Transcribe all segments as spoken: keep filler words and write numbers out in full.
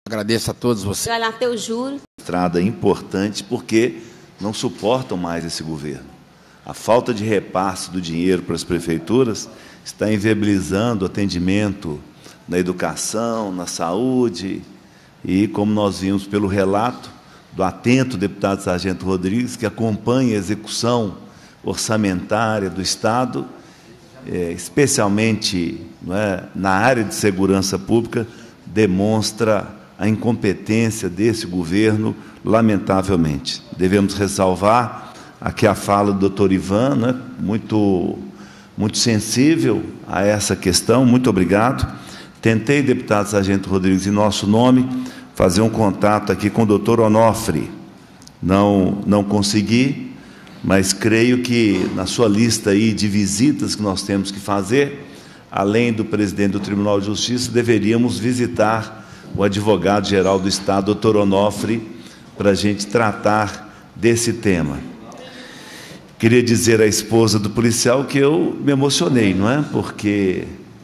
Agradeço a todos vocês. Olha, teu juro. Estrada importante porque não suportam mais esse governo. A falta de repasse do dinheiro para as prefeituras está inviabilizando o atendimento na educação, na saúde e, como nós vimos pelo relato do atento deputado Sargento Rodrigues, que acompanha a execução orçamentária do Estado, é, especialmente não é, na área de segurança pública, demonstra a incompetência desse governo, lamentavelmente. Devemos ressalvar aqui a fala do doutor Ivan, né, muito, muito sensível a essa questão. Muito obrigado. Tentei, deputado Sargento Rodrigues, em nosso nome, fazer um contato aqui com o doutor Onofre. Não, não consegui, mas creio que na sua lista aí de visitas que nós temos que fazer, além do presidente do Tribunal de Justiça, deveríamos visitar o advogado-geral do Estado, doutor Onofre, para a gente tratar desse tema. Queria dizer à esposa do policial que eu me emocionei, não é? Porque,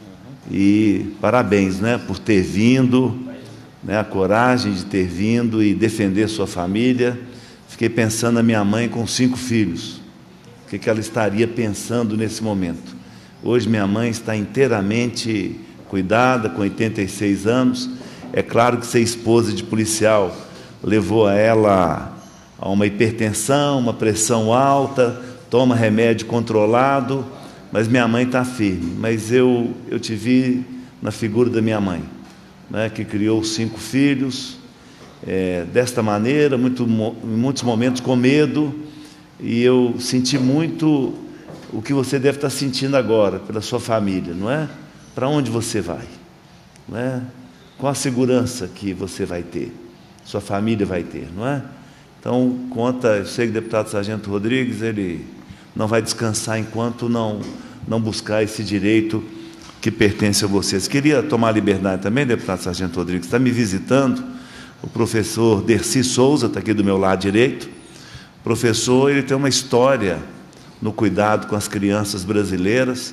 e parabéns, né, por ter vindo, né, a coragem de ter vindo e defender sua família. Fiquei pensando na minha mãe com cinco filhos, o que, que ela estaria pensando nesse momento. Hoje minha mãe está inteiramente cuidada, com oitenta e seis anos. É claro que ser esposa de policial levou a ela a uma hipertensão, uma pressão alta, toma remédio controlado, mas minha mãe está firme. Mas eu, eu te vi na figura da minha mãe, né, que criou cinco filhos, é, desta maneira, muito, em muitos momentos com medo, e eu senti muito o que você deve estar sentindo agora, pela sua família, não é? Para onde você vai? Não é? Qual a segurança que você vai ter, sua família vai ter, não é? Então, conta, eu sei que o deputado Sargento Rodrigues, ele não vai descansar enquanto não, não buscar esse direito que pertence a vocês. Queria tomar liberdade também, deputado Sargento Rodrigues, está me visitando o professor Dercy Souza, está aqui do meu lado direito. O professor, ele tem uma história no cuidado com as crianças brasileiras,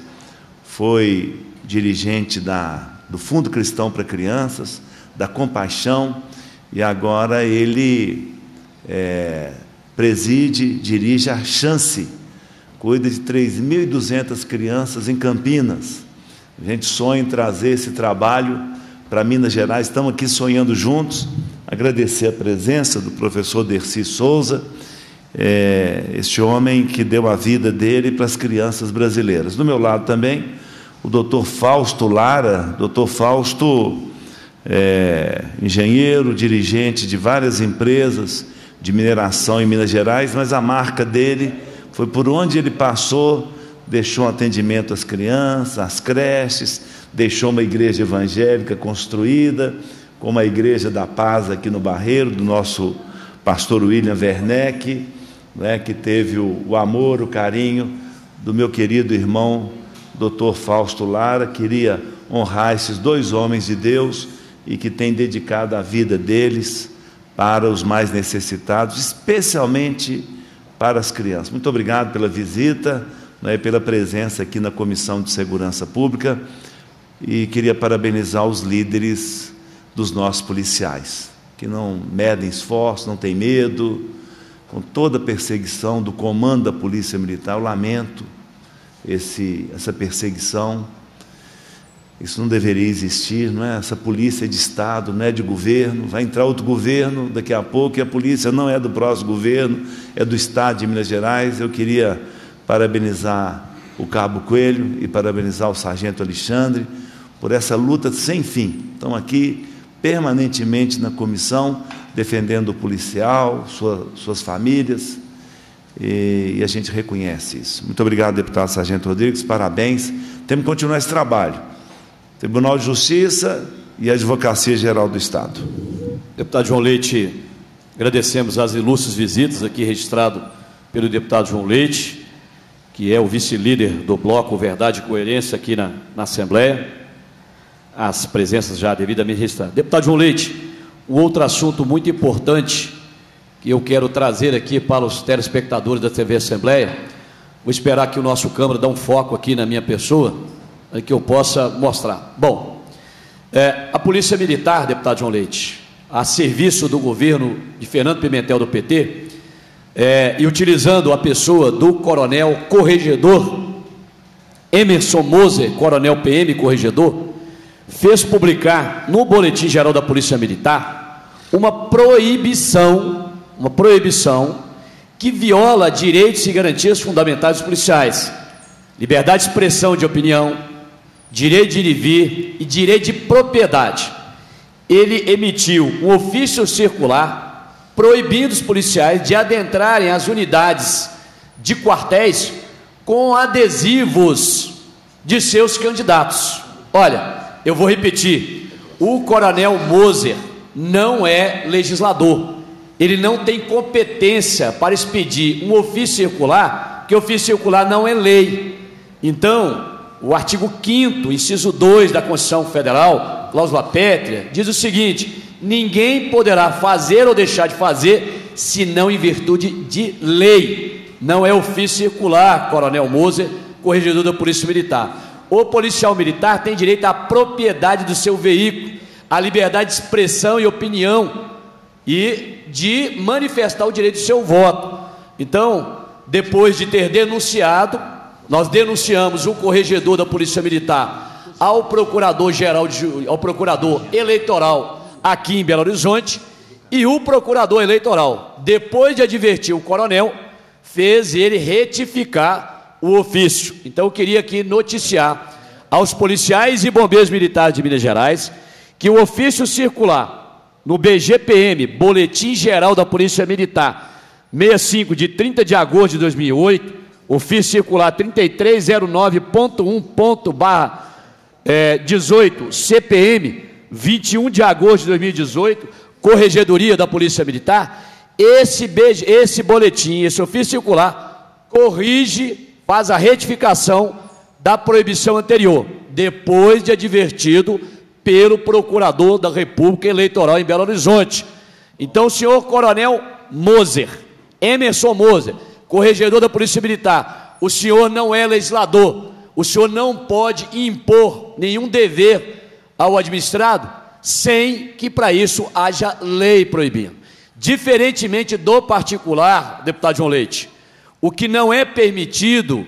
foi dirigente da do Fundo Cristão para Crianças, da Compaixão, e agora ele é, preside, dirige a Chance, cuida de três mil e duzentas crianças em Campinas. A gente sonha em trazer esse trabalho para Minas Gerais, estamos aqui sonhando juntos. Agradecer a presença do professor Dercy Souza, é, este homem que deu a vida dele para as crianças brasileiras. Do meu lado também, o doutor Fausto Lara. Doutor Fausto, é, engenheiro, dirigente de várias empresas de mineração em Minas Gerais, mas a marca dele foi por onde ele passou, deixou um atendimento às crianças, às creches, deixou uma igreja evangélica construída, como a Igreja da Paz aqui no Barreiro, do nosso pastor William Werneck, né, que teve o, o amor, o carinho do meu querido irmão doutor Fausto Lara. Queria honrar esses dois homens de Deus e que têm dedicado a vida deles para os mais necessitados, especialmente para as crianças. Muito obrigado pela visita, né, pela presença aqui na Comissão de Segurança Pública, e queria parabenizar os líderes dos nossos policiais, que não medem esforço, não têm medo, com toda a perseguição do comando da Polícia Militar. Eu lamento Esse, essa perseguição, isso não deveria existir, não é? Essa polícia é de Estado, não é de governo. Vai entrar outro governo daqui a pouco e a polícia não é do próximo governo, é do Estado de Minas Gerais. Eu queria parabenizar o Cabo Coelho e parabenizar o Sargento Alexandre por essa luta sem fim. Estão aqui permanentemente na comissão, defendendo o policial, sua, suas famílias, E, e a gente reconhece isso. Muito obrigado, deputado Sargento Rodrigues, parabéns. Temos que continuar esse trabalho. Tribunal de Justiça e a Advocacia Geral do Estado. Deputado João Leite, agradecemos as ilustres visitas aqui registrado pelo deputado João Leite, que é o vice-líder do bloco Verdade e Coerência aqui na, na Assembleia, as presenças já devidamente registradas. Deputado João Leite, um outro assunto muito importante que eu quero trazer aqui para os telespectadores da T V Assembleia. Vou esperar que o nosso câmera dê um foco aqui na minha pessoa, para que eu possa mostrar. Bom, é, a Polícia Militar, deputado João Leite, a serviço do governo de Fernando Pimentel do P T, é, e utilizando a pessoa do coronel corregedor Emerson Moser, coronel P M corregedor, fez publicar no Boletim Geral da Polícia Militar uma proibição, uma proibição que viola direitos e garantias fundamentais dos policiais: liberdade de expressão de opinião, direito de ir e vir e direito de propriedade. Ele emitiu um ofício circular proibindo os policiais de adentrarem as unidades de quartéis com adesivos de seus candidatos. Olha, eu vou repetir: o coronel Moser não é legislador, ele não tem competência para expedir um ofício circular, porque ofício circular não é lei. Então, o artigo quinto, inciso dois da Constituição Federal, cláusula pétrea, diz o seguinte: ninguém poderá fazer ou deixar de fazer, senão em virtude de lei. Não é ofício circular, coronel Moser, corregedor da Polícia Militar. O policial militar tem direito à propriedade do seu veículo, à liberdade de expressão e opinião e de manifestar o direito do seu voto. Então, depois de ter denunciado, nós denunciamos o corregedor da Polícia Militar ao procurador-geral, ao procurador eleitoral aqui em Belo Horizonte, e o procurador eleitoral, depois de advertir o coronel, fez ele retificar o ofício. Então eu queria aqui noticiar aos policiais e bombeiros militares de Minas Gerais que o ofício circular no B G P M, Boletim Geral da Polícia Militar, sessenta e cinco, de trinta de agosto de dois mil e oito, ofício circular trinta e três zero nove ponto um ponto dezoito, C P M, vinte e um de agosto de dois mil e dezoito, Corregedoria da Polícia Militar, esse, esse boletim, esse ofício circular, corrige, faz a retificação da proibição anterior, depois de advertido pelo Procurador da República Eleitoral em Belo Horizonte. Então, o senhor coronel Moser, Emerson Moser, corregedor da Polícia Militar, o senhor não é legislador, o senhor não pode impor nenhum dever ao administrado sem que para isso haja lei proibindo. Diferentemente do particular, deputado João Leite, o que não é permitido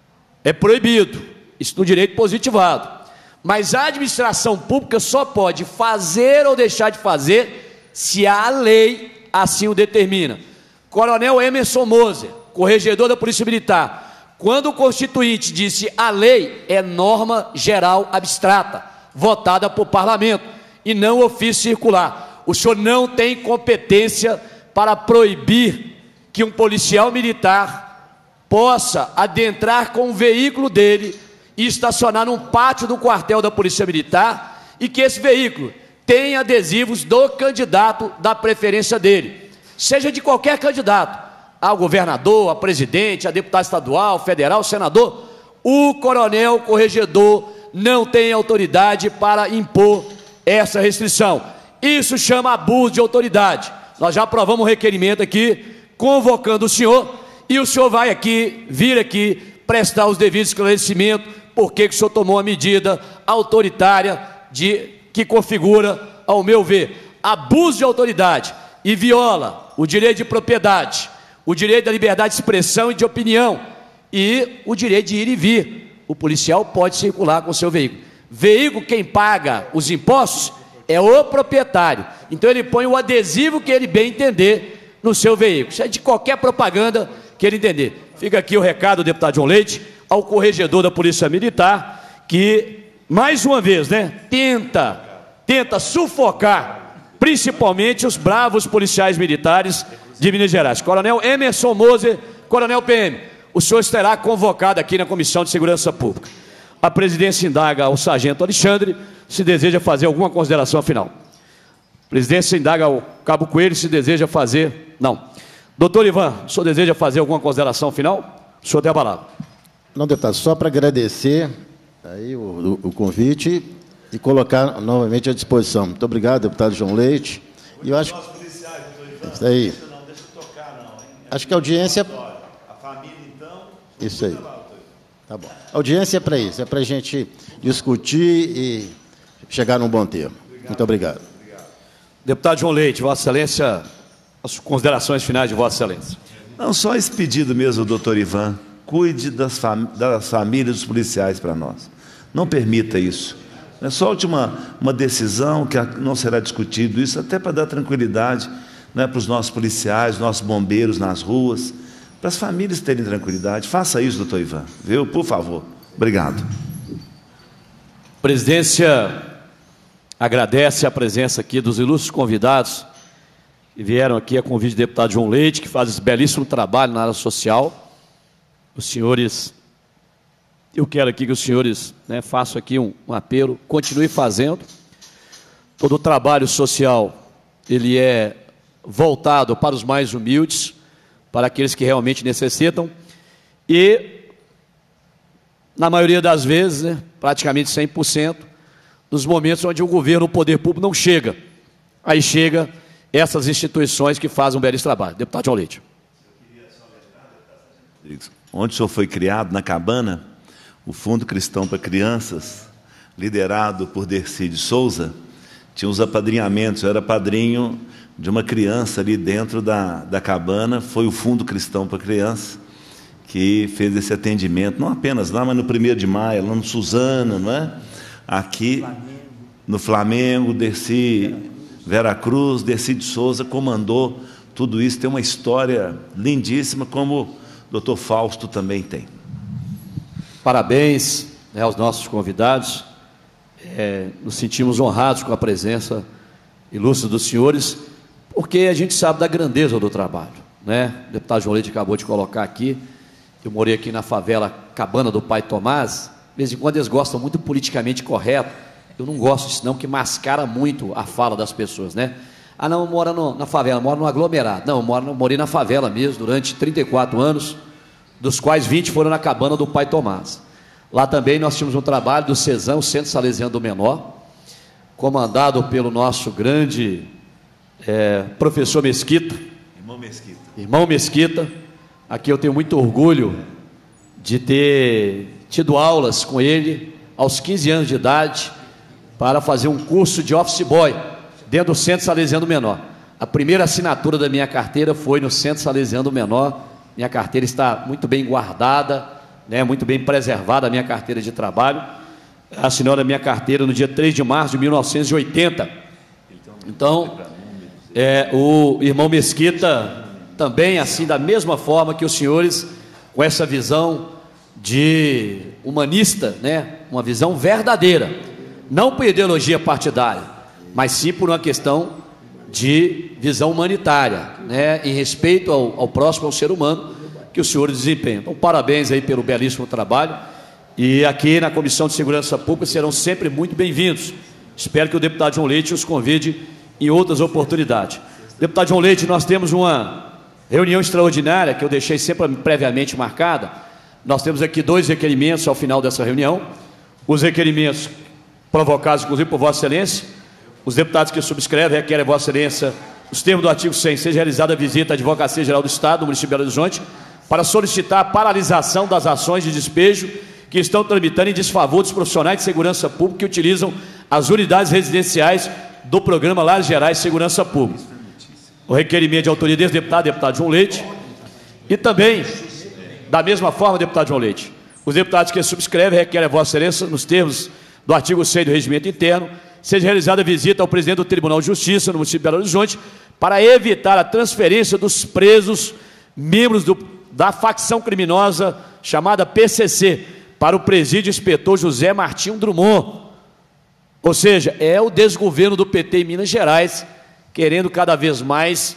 é proibido, isso no direito positivado, mas a administração pública só pode fazer ou deixar de fazer se a lei assim o determina. Coronel Emerson Moser, corregedor da Polícia Militar, quando o Constituinte disse a lei é norma geral abstrata, votada por parlamento, e não ofício circular. O senhor não tem competência para proibir que um policial militar possa adentrar com o veículo dele e estacionar num pátio do quartel da Polícia Militar e que esse veículo tenha adesivos do candidato da preferência dele, seja de qualquer candidato, ao governador, a presidente, a deputado estadual, federal, senador. O coronel corregedor não tem autoridade para impor essa restrição. Isso chama abuso de autoridade. Nós já aprovamos um requerimento aqui, convocando o senhor, e o senhor vai aqui, vir aqui, prestar os devidos esclarecimentos, porque que o senhor tomou uma medida autoritária de, que configura, ao meu ver, abuso de autoridade e viola o direito de propriedade, o direito da liberdade de expressão e de opinião e o direito de ir e vir. O policial pode circular com o seu veículo. Veículo, quem paga os impostos é o proprietário. Então ele põe o adesivo que ele bem entender no seu veículo. Isso é de qualquer propaganda que ele entender. Fica aqui o recado, deputado João Leite, ao corregedor da Polícia Militar, que, mais uma vez, né, tenta, tenta sufocar, principalmente os bravos policiais militares de Minas Gerais. Coronel Emerson Moser, coronel P M, o senhor estará convocado aqui na Comissão de Segurança Pública. A presidência indaga ao sargento Alexandre se deseja fazer alguma consideração final. A presidência indaga ao cabo Coelho se deseja fazer... Não. Doutor Ivan, o senhor deseja fazer alguma consideração final? O senhor tem a palavra. Não, deputado, só para agradecer aí o, o, o convite e colocar novamente à disposição. Muito obrigado, deputado João Leite. E eu acho... Isso aí. Acho que a audiência... A família, então... Isso aí. Tá bom. A audiência é para isso, é para a gente discutir e chegar num bom termo. Muito obrigado. Deputado João Leite, Vossa Excelência, as considerações finais de Vossa Excelência. Não, só esse pedido mesmo, doutor Ivan, cuide das, fam das famílias dos policiais para nós. Não permita isso. É só uma, uma decisão que não será discutido isso, até para dar tranquilidade, né, para os nossos policiais, nossos bombeiros nas ruas, para as famílias terem tranquilidade. Faça isso, doutor Ivan, viu? Por favor. Obrigado. A presidência agradece a presença aqui dos ilustres convidados que vieram aqui a convite do deputado João Leite, que faz esse belíssimo trabalho na área social. Os senhores, eu quero aqui que os senhores, né, façam aqui um, um apelo, continue fazendo. Todo o trabalho social, ele é voltado para os mais humildes, para aqueles que realmente necessitam, e, na maioria das vezes, né, praticamente cem por cento, nos momentos onde o governo, o poder público não chega, aí chega essas instituições que fazem um belíssimo trabalho. Deputado João Leite. Onde o senhor foi criado, na Cabana, o Fundo Cristão para Crianças, liderado por Dercy de Souza, tinha os apadrinhamentos. Eu era padrinho de uma criança ali dentro da, da cabana. Foi o Fundo Cristão para Crianças que fez esse atendimento, não apenas lá, mas no primeiro de maio, lá no Suzana, não é? Aqui Flamengo. No Flamengo, Dercy, Vera Cruz, Dercy de Souza comandou tudo isso. Tem uma história lindíssima, como o doutor Fausto também tem. Parabéns, né, aos nossos convidados. É, nos sentimos honrados com a presença ilustre dos senhores, porque a gente sabe da grandeza do trabalho, né? O deputado João Leite acabou de colocar aqui. Eu morei aqui na favela Cabana do Pai Tomás. De vez em quando eles gostam muito politicamente correto. Eu não gosto disso não, que mascara muito a fala das pessoas, né? Ah, não, mora no, na favela, mora no aglomerado. Não, eu moro, morei na favela mesmo durante trinta e quatro anos, dos quais vinte foram na Cabana do Pai Tomás. Lá também nós tínhamos um trabalho do CESAM, o Centro Salesiano do Menor, comandado pelo nosso grande é, professor Mesquita. Irmão Mesquita. Irmão Mesquita. Aqui eu tenho muito orgulho de ter tido aulas com ele aos quinze anos de idade para fazer um curso de office boy dentro do Centro Salesiano do Menor. A primeira assinatura da minha carteira foi no Centro Salesiano do Menor. Minha carteira está muito bem guardada, né, muito bem preservada, a minha carteira de trabalho. Assinou a minha carteira no dia três de março de mil novecentos e oitenta. Então, é, o irmão Mesquita também, assim, da mesma forma que os senhores, com essa visão de humanista, né, uma visão verdadeira, não por ideologia partidária, mas sim por uma questão de visão humanitária, né, em respeito ao, ao próximo, ao ser humano, que os senhores desempenham. Então, parabéns aí pelo belíssimo trabalho, e aqui na Comissão de Segurança Pública serão sempre muito bem-vindos. Espero que o deputado João Leite os convide em outras oportunidades. Deputado João Leite, nós temos uma reunião extraordinária que eu deixei sempre previamente marcada. Nós temos aqui dois requerimentos ao final dessa reunião. Os requerimentos provocados, inclusive, por Vossa Excelência. Os deputados que subscrevem requerem a Vossa Excelência, os termos do artigo cem, seja realizada a visita à Advocacia Geral do Estado, do município de Belo Horizonte, para solicitar a paralisação das ações de despejo que estão tramitando em desfavor dos profissionais de segurança pública que utilizam as unidades residenciais do programa Lares Gerais de Segurança Pública. O requerimento de autoria desse deputado, deputado João Leite, e também, da mesma forma, deputado João Leite, os deputados que subscrevem requerem a Vossa Excelência, nos termos do artigo cem do Regimento Interno, seja realizada a visita ao presidente do Tribunal de Justiça no município de Belo Horizonte para evitar a transferência dos presos, membros do, da facção criminosa chamada P C C, para o presídio inspetor José Martinho Drummond. Ou seja, é o desgoverno do P T em Minas Gerais, querendo cada vez mais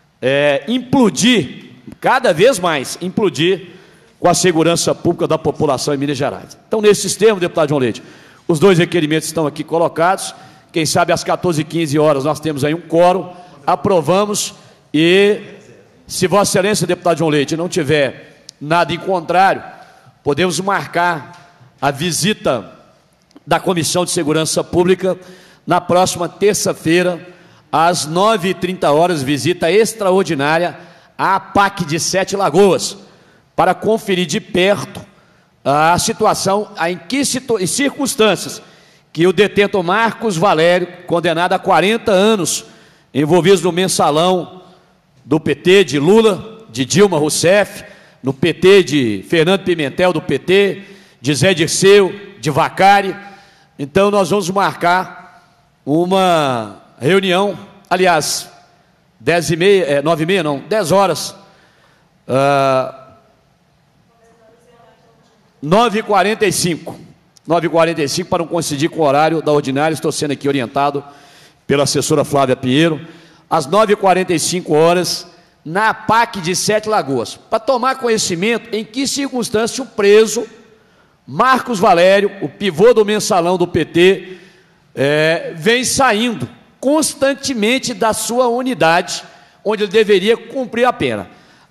é, implodir, cada vez mais implodir com a segurança pública da população em Minas Gerais. Então, nesses termos, deputado João Leite, os dois requerimentos estão aqui colocados. Quem sabe às quatorze e quinze horas nós temos aí um quórum, aprovamos, e se Vossa Excelência, deputado João Leite, não tiver nada em contrário, podemos marcar a visita da Comissão de Segurança Pública na próxima terça-feira, às nove e trinta horas, visita extraordinária à A P A C de Sete Lagoas, para conferir de perto a situação, em que situ... em circunstâncias que o detento Marcos Valério, condenado a quarenta anos envolvidos no mensalão do P T de Lula, de Dilma Rousseff, no P T de Fernando Pimentel, do P T, de Zé Dirceu, de Vacari. Então, nós vamos marcar uma reunião, aliás, dez e meia, é, nove e meia não, dez horas, uh, nove e quarenta e cinco, nove e quarenta e cinco, para não coincidir com o horário da ordinária. Estou sendo aqui orientado pela assessora Flávia Pinheiro, às nove e quarenta e cinco horas, na P A C de Sete Lagoas, para tomar conhecimento em que circunstância o preso Marcos Valério, o pivô do mensalão do P T, é, vem saindo constantemente da sua unidade, onde ele deveria cumprir a pena.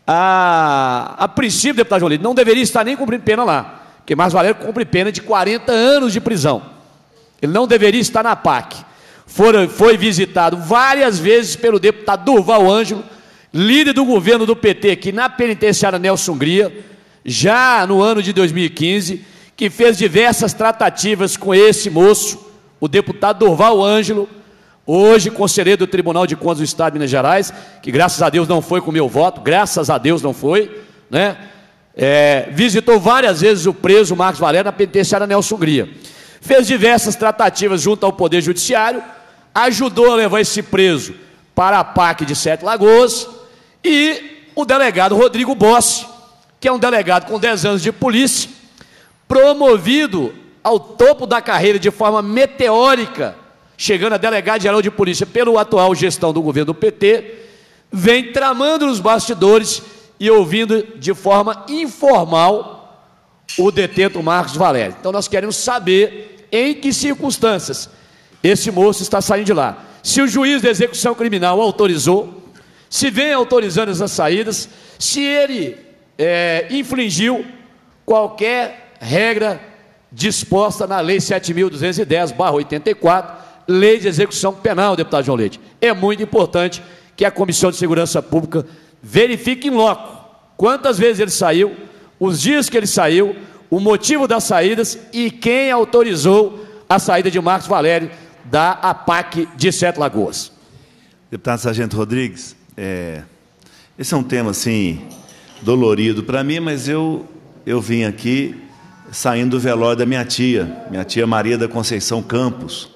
A, a princípio, deputado João Leite, não deveria estar nem cumprindo pena lá, porque Marcos Valério cumpre pena de quarenta anos de prisão. Ele não deveria estar na P A C. Foi, foi visitado várias vezes pelo deputado Durval Ângelo, líder do governo do P T aqui na penitenciária Nelson Hungria, já no ano de dois mil e quinze, que fez diversas tratativas com esse moço, o deputado Durval Ângelo, hoje conselheiro do Tribunal de Contas do Estado de Minas Gerais, que graças a Deus não foi com o meu voto, graças a Deus não foi, né? É, visitou várias vezes o preso Marcos Valério na penitenciária Nelson Hungria. Fez diversas tratativas junto ao Poder Judiciário, ajudou a levar esse preso para a P A C de Sete Lagoas, e o delegado Rodrigo Bossi, que é um delegado com dez anos de polícia, promovido ao topo da carreira de forma meteórica, chegando a delegado-geral de polícia pela atual gestão do governo do P T, vem tramando nos bastidores e ouvindo de forma informal o detento Marcos Valério. Então nós queremos saber em que circunstâncias esse moço está saindo de lá. Se o juiz de execução criminal autorizou, se vem autorizando essas saídas, se ele é, infringiu qualquer regra disposta na Lei sete mil duzentos e dez barra oitenta e quatro, Lei de Execução Penal, deputado João Leite. É muito importante que a Comissão de Segurança Pública verifique em loco quantas vezes ele saiu, os dias que ele saiu, o motivo das saídas e quem autorizou a saída de Marcos Valério da A P A C de Sete Lagoas. Deputado Sargento Rodrigues, é, esse é um tema assim dolorido para mim, mas eu, eu vim aqui saindo do velório da minha tia, minha tia Maria da Conceição Campos.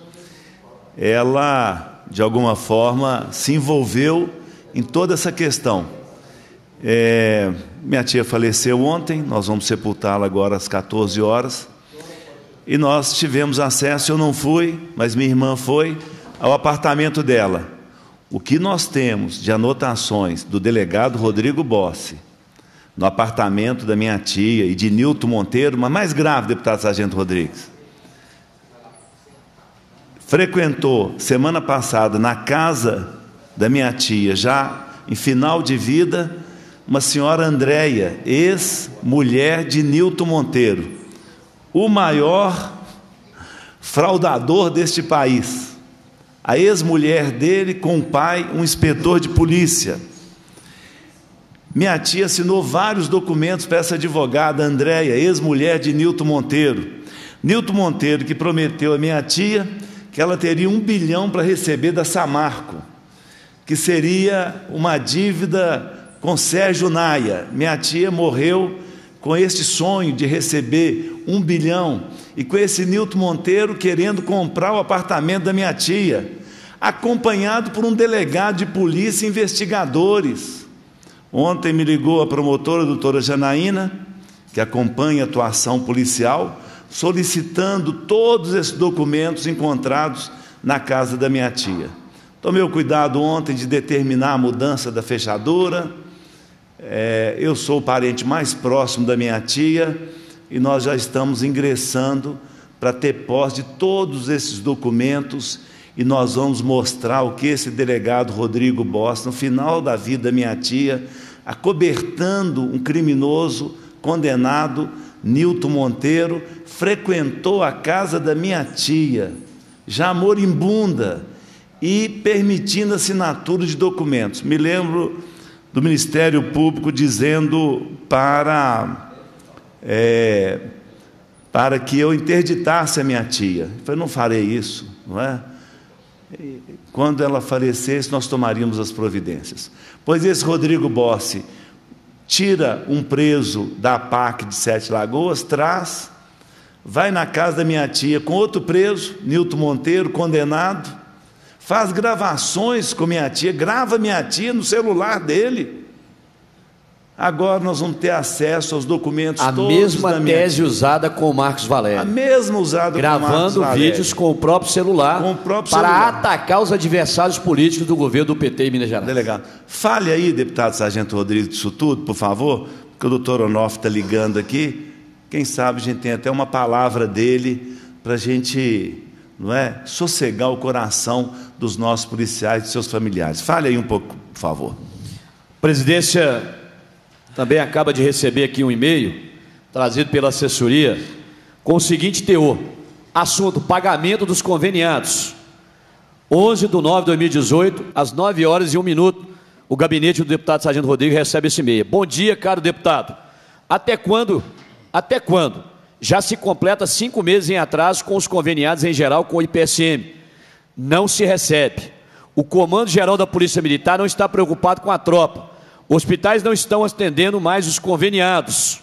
Ela, de alguma forma, se envolveu em toda essa questão. É, minha tia faleceu ontem, nós vamos sepultá-la agora às quatorze horas, e nós tivemos acesso, eu não fui, mas minha irmã foi, ao apartamento dela. O que nós temos de anotações do delegado Rodrigo Bossi, no apartamento da minha tia e de Nilton Monteiro, mas mais grave, deputado Sargento Rodrigues, frequentou semana passada na casa da minha tia, já em final de vida, uma senhora Andréia, ex-mulher de Nilton Monteiro, o maior fraudador deste país. A ex-mulher dele com o pai, um inspetor de polícia. Minha tia assinou vários documentos para essa advogada Andréia, ex-mulher de Nilton Monteiro. Nilton Monteiro que prometeu a minha tia que ela teria um bilhão para receber da Samarco, que seria uma dívida com Sérgio Naia. Minha tia morreu com este sonho de receber um bilhão, e com esse Nilton Monteiro querendo comprar o apartamento da minha tia, acompanhado por um delegado de polícia e investigadores. Ontem me ligou a promotora, a doutora Janaína, que acompanha a atuação policial, solicitando todos esses documentos encontrados na casa da minha tia. Tomei o cuidado ontem de determinar a mudança da fechadura. É, eu sou o parente mais próximo da minha tia e nós já estamos ingressando para ter posse de todos esses documentos, e nós vamos mostrar o que esse delegado Rodrigo Bossi, no final da vida da minha tia, acobertando um criminoso condenado, Nilton Monteiro, frequentou a casa da minha tia, já moribunda, e permitindo assinatura de documentos. Me lembro do Ministério Público dizendo para, é, para que eu interditasse a minha tia. Eu falei, não farei isso, não é? quando ela falecesse, nós tomaríamos as providências. Pois esse Rodrigo Bossi tira um preso da P A C de Sete Lagoas, traz, vai na casa da minha tia com outro preso, Nilton Monteiro, condenado, faz gravações com minha tia, grava minha tia no celular dele. Agora nós vamos ter acesso aos documentos a todos mesma da minha tese tia. usada com o Marcos Valério. A mesma usada gravando com o Marcos Valério. vídeos com o próprio celular, com o próprio para celular. atacar os adversários políticos do governo do P T em Minas Gerais. Delegado, fale aí, deputado Sargento Rodrigues, disso tudo, por favor, porque o doutor Onofre está ligando aqui. Quem sabe a gente tem até uma palavra dele para a gente, não é, sossegar o coração dos nossos policiais e de seus familiares. Fale aí um pouco, por favor. Presidência também acaba de receber aqui um e-mail trazido pela assessoria com o seguinte teor: assunto: pagamento dos conveniados. onze de nove de dois mil e dezoito, às nove horas e um minuto, o gabinete do deputado Sargento Rodrigues recebe esse e-mail. Bom dia, caro deputado. Até quando, até quando? Já se completa cinco meses em atraso com os conveniados em geral com o I P S M. Não se recebe. O Comando Geral da Polícia Militar não está preocupado com a tropa. Hospitais não estão atendendo mais os conveniados.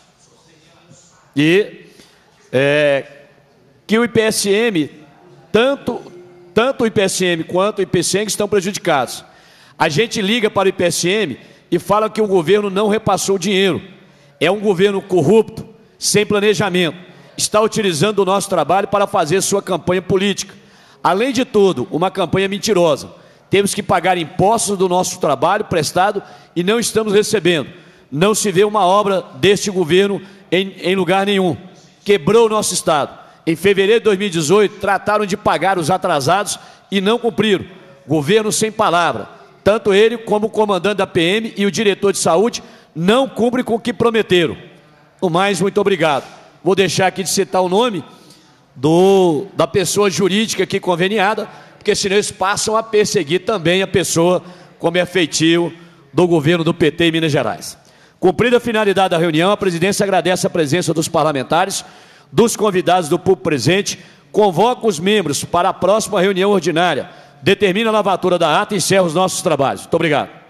E é, que o I P S M, tanto, tanto o I P S M quanto o I P C E N estão prejudicados. A gente liga para o I P S M e fala que o governo não repassou o dinheiro. É um governo corrupto, sem planejamento. Está utilizando o nosso trabalho para fazer sua campanha política. Além de tudo, uma campanha mentirosa. Temos que pagar impostos do nosso trabalho prestado e não estamos recebendo. Não se vê uma obra deste governo em, em lugar nenhum. Quebrou o nosso Estado. Em fevereiro de dois mil e dezoito, trataram de pagar os atrasados e não cumpriram. Governo sem palavra. Tanto ele como o comandante da P M e o diretor de saúde não cumprem com o que prometeram. No mais, muito obrigado. Vou deixar aqui de citar o nome do, da pessoa jurídica aqui conveniada, porque senão eles passam a perseguir também a pessoa como é feitio do governo do P T em Minas Gerais. Cumprida a finalidade da reunião, a presidência agradece a presença dos parlamentares, dos convidados do público presente, convoca os membros para a próxima reunião ordinária, determina a lavatura da ata e encerra os nossos trabalhos. Muito obrigado.